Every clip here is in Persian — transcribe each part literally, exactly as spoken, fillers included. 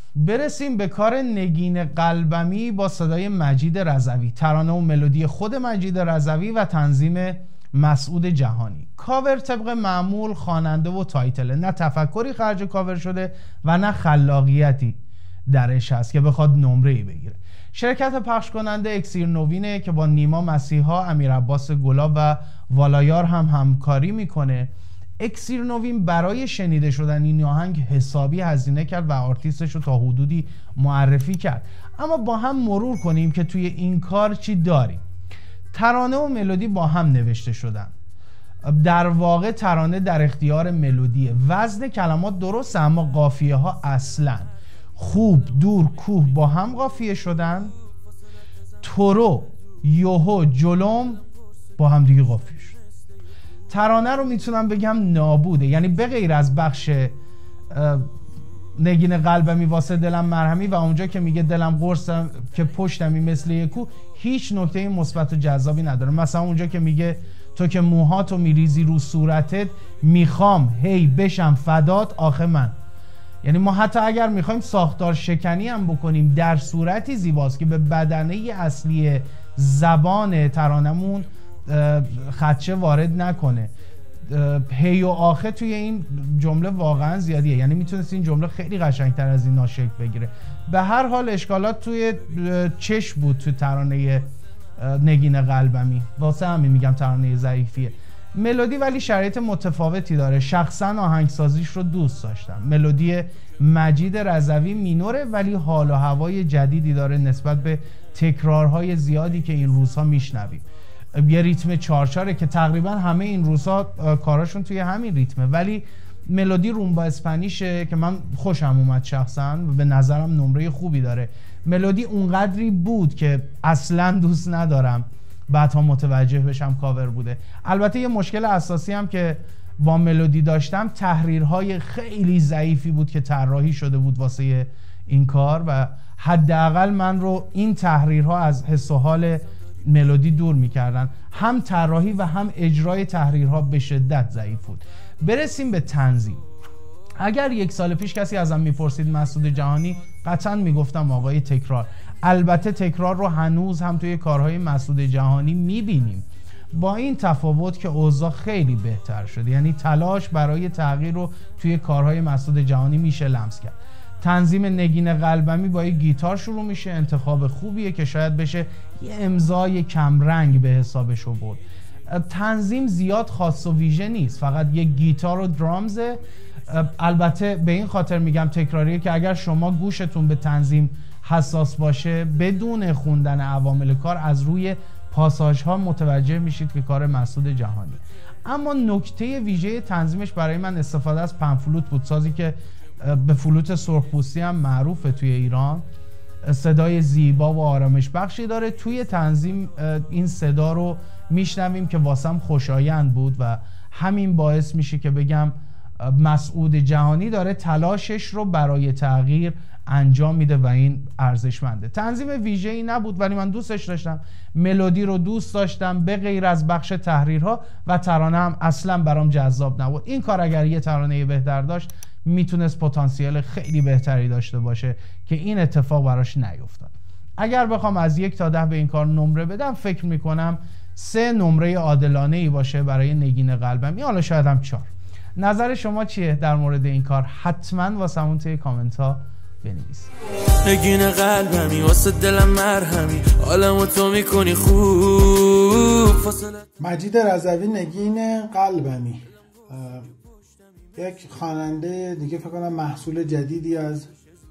برسیم به کار نگین قلبمی با صدای مجید رضوی، ترانه و ملودی خود مجید رضوی و تنظیم مسعود جهانی. کاور طبق معمول خواننده و تایتله، نه تفکری خرج کاور شده و نه خلاقیتی درش هست که بخواد نمره‌ای بگیره. شرکت پخش کننده اکسیر نوینه که با نیما مسیحا، امیر عباس گلاب و والایار هم همکاری میکنه. اکسیر نوین برای شنیده شدن این آهنگ حسابی هزینه کرد و آرتیستش رو تا حدودی معرفی کرد. اما با هم مرور کنیم که توی این کار چی داریم. ترانه و ملودی با هم نوشته شدن. در واقع ترانه در اختیار ملودیه، وزن کلمات درسته اما قافیه ها اصلا خوب، دور، کوه با هم قافیه شدن. تورو، یوهو، جلوم با هم دیگه قافیه شد. ترانه رو میتونم بگم نابوده، یعنی به غیر از بخش نگین قلبمی واسه دلم مرهمی و اونجا که میگه دلم قرصم که پشتمی مثل یکو، هیچ نکته مثبت و جذابی نداره. مثلا اونجا که میگه تو که موهاتو میریزی رو صورتت، میخوام هی بشم فدات آخه من. یعنی ما حتی اگر میخوایم ساختار شکنی هم بکنیم در صورتی زیباست که به بدنه اصلی زبان ترانمون خدشه وارد نکنه. هی و آخه توی این جمله واقعا زیادیه، یعنی میتونست این جمله خیلی قشنگتر از این ناشکل بگیره. به هر حال اشکالات توی چشم بود توی ترانه نگین قلبمی، واسه همین میگم ترانه ضعیفیه. ملودی ولی شرایط متفاوتی داره. شخصا آهنگسازیش رو دوست داشتم. ملودی مجید رضوی مینوره ولی حال و هوای جدیدی داره نسبت به تکرارهای زیادی که این روزها میشنویم. یه ریتم چارچاره که تقریبا همه این روزها کاراشون توی همین ریتمه، ولی ملودی رومبا اسپانیشه که من خوشم اومد شخصا و به نظرم نمره خوبی داره. ملودی اونقدری بود که اصلا دوست ندارم بعدها متوجه بشم کاور بوده. البته یه مشکل اساسی هم که با ملودی داشتم، تحریرهای خیلی ضعیفی بود که طراحی شده بود واسه این کار و حداقل من رو این تحریرها از حس و حال ملودی دور میکردن. هم طراحی و هم اجرای تحریرها به شدت ضعیف بود. برسیم به تنظیم. اگر یک سال پیش کسی ازم میپرسید مسعود جهانی، قطعا میگفتم آقای تکرار. البته تکرار رو هنوز هم توی کارهای مسعود جهانی میبینیم، با این تفاوت که اوضاع خیلی بهتر شده. یعنی تلاش برای تغییر رو توی کارهای مسعود جهانی میشه لمس کرد. تنظیم نگین قلبمی با یه گیتار شروع میشه، انتخاب خوبیه که شاید بشه یه امضای کمرنگ به حسابش رو برد. تنظیم زیاد خاص و ویژه نیست، فقط یه گیتار و درامزه. البته به این خاطر میگم تکراریه که اگر شما گوشتون به تنظیم حساس باشه، بدون خوندن عوامل کار از روی پاساژ ها متوجه میشید که کار مسعود جهانی. اما نکته ویژه تنظیمش برای من استفاده از پنفلوت بود، سازی که به فلوت سرخپوستی هم معروفه توی ایران. صدای زیبا و آرامش بخشی داره. توی تنظیم این صدا رو میشنویم که واسم خوشایند بود و همین باعث میشه که بگم مسعود جهانی داره تلاشش رو برای تغییر انجام میده و این ارزشمنده. تنظیم ویژه‌ای نبود ولی من دوستش داشتم. ملودی رو دوست داشتم به غیر از بخش تحریرها و ترانه هم اصلا برام جذاب نبود. این کار اگر یه ترانه بهتر داشت میتونست پتانسیل خیلی بهتری داشته باشه که این اتفاق براش نیفتاد. اگر بخوام از یک تا ده به این کار نمره بدم، فکر میکنم سه نمره عادلانه ای باشه برای نگین قلبمی، حالا شاید هم چهار. نظر شما چیه در مورد این کار؟ حتما واسمون توی کامنت ها بنویسید. نگین قلبمی واسه دلم مرهمی، حالمو تو میکنی خوب. مجید رضوی نگین قلبمی، یک خواننده دیگه فکر کنم محصول جدیدی از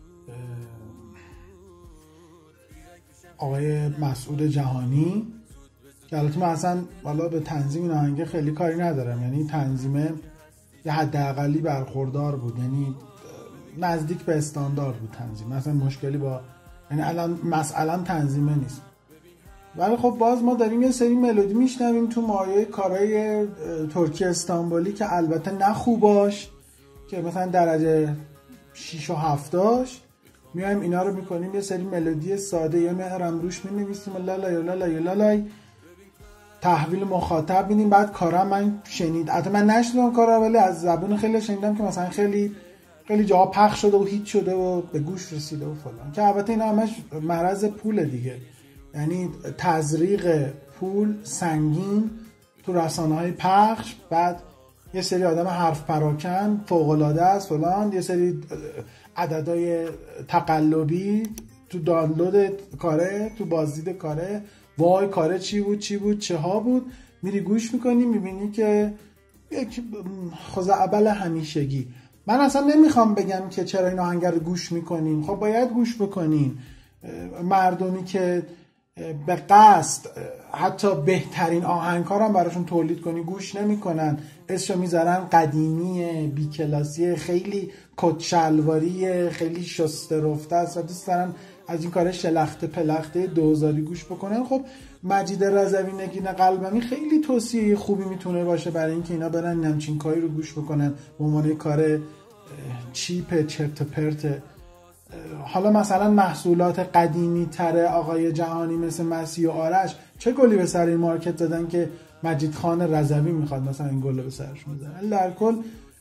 آقای مسعود جهانی که البته من اصلا والا به تنظیم این آهنگ خیلی کاری ندارم، یعنی تنظیمه یه حداقلی برخوردار بود، یعنی نزدیک به استاندارد بود تنظیم، مثلا مشکلی با یعنی الان مثلا تنظیمه نیست. ولی خب باز ما داریم یه سری ملودی میشنویم تو مایه کارهای ترکی استانبولی که البته نه خوباش، که مثلا درجه شش و هفتاش میایم اینا رو میکنیم یه سری ملودی ساده یه مهرم روش مینویسیم لالا یا لالا یا لالا، تحویل مخاطب میدیم. بعد کارا من شنید، البته من نشنیدم کارا ولی از زبون خیلی شنیدم که مثلا خیلی خیلی جاها پخش شده و هیت شده و به گوش رسیده و فلان، که البته اینا همش مرض پول دیگه، یعنی تزریق پول سنگین تو رسانه‌های پخش، بعد یه سری آدم حرف پراکن فوق‌العاده است فلان، یه سری عددهای تقلبی تو دانلود کاره، تو بازدید کاره، وای کاره چی بود چی بود چه ها بود، میری گوش میکنی میبینی که یک خزعبل همیشگی. من اصلا نمیخوام بگم که چرا این آهنگ رو گوش میکنین، خب باید گوش بکنین. مردمی که به قصد حتی بهترین آهنگ ها رو هم براشون تولید کنی گوش نمیکنن، اسمشو میذارن قدیمی بی کلاسی، خیلی کتشلواری، خیلی شسته رفته است و دوست دارن از این کار شلخته پلخته دوزاری گوش بکنن. خب مجید رضوی نگین قلبمی خیلی توصیه خوبی میتونه باشه برای اینکه اینا برن همچین کاری رو گوش بکنن به عنوان کار چیپ چرت و پرت. حالا مثلا محصولات قدیمی تره آقای جهانی مثل مسیح و آرش چه گلی به سر این مارکت دادن که مجید خان رضوی میخواد مثلا این گل به سرش بزنه. در کل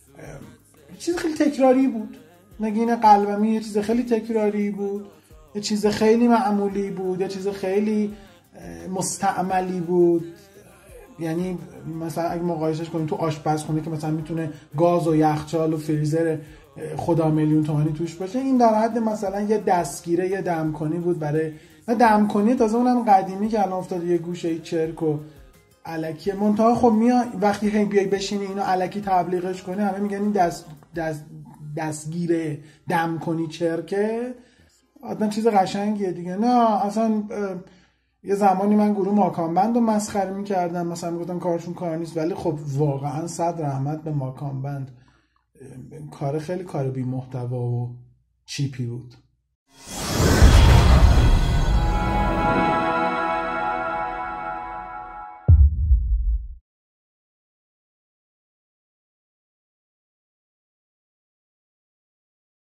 چیز خیلی تکراری بود. نگین قلبمی یه چیز خیلی تکراری بود، یه چیز خیلی معمولی بود، یه چیز خیلی مستعملی بود. یعنی مثلا اگه مقایسش کنیم تو آشپزخونه که مثلا میتونه گاز و یخچال و فریزر خدا میلیون تومانی توش باشه، این در حد مثلا یه دستگیره یه دمکنی بود برای نه دمکنی تازه اونم قدیمی که الان افتاده یه گوشه چرک و الکی. منتها خب میاد وقتی هی بیای بشینی اینو الکی تبلیغش کنی همه میگن این دست دست دستگیره دمکنی چرکه، آدم چیز قشنگیه دیگه. نه اصلا یه زمانی من گروه ماکان بند رو مسخره میکردم، مثلا میگفتم کارشون کار نیست، ولی خب واقعا صد رحمت به ماکان بند، کار خیلی کار بی محتوا و چیپی بود.